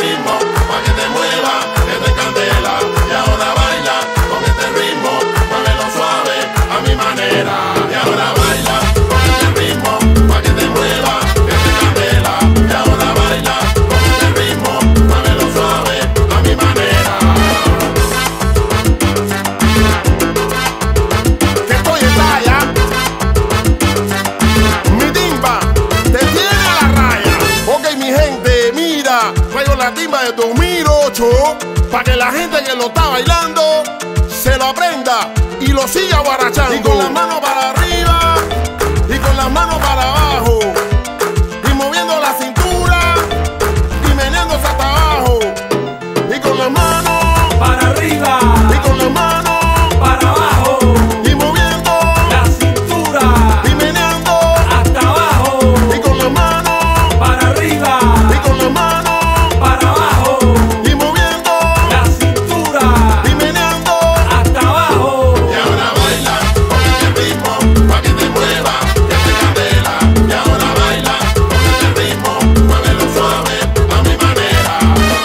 ritmo, pa' que te mueva, que te candela. Y ahora baila con este ritmo, muévelo suave a mi manera. Y ahora baila con este ritmo, pa' que te mueva, que te candela. Y ahora baila con este ritmo, muévelo suave a mi manera. Que estoy en talla, mi timba te tiene a la raya. Ok, mi gente, mira, traigo la timba del 2008 pa' que la gente que lo está bailando se lo aprenda y lo siga guarachando. Y con las manos para arriba y con las manos para abajo, y moviendo la cintura y meneándose hasta abajo, y con las manos para arriba y con las manos para abajo, y moviendo la cintura y meneando hasta abajo, y con las manos para arriba y con las manos para abajo, y moviendo la cintura y meneando. hasta abajo. Y ahora baila con este ritmo, pa' que te mueva, que te candela. Y ahora baila con este ritmo, muévelo suave a mi manera.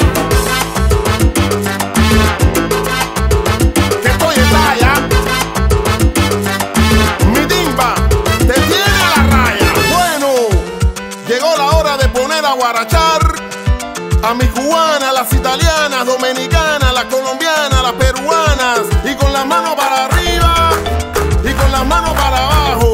Que estoy en talla, mi timba te tiene a la raya. Bueno, llegó la hora de poner a guarachar a mis cubanas, las italianas, dominicanas, las colombianas, las peruanas, y con las manos para arriba y con las manos para abajo,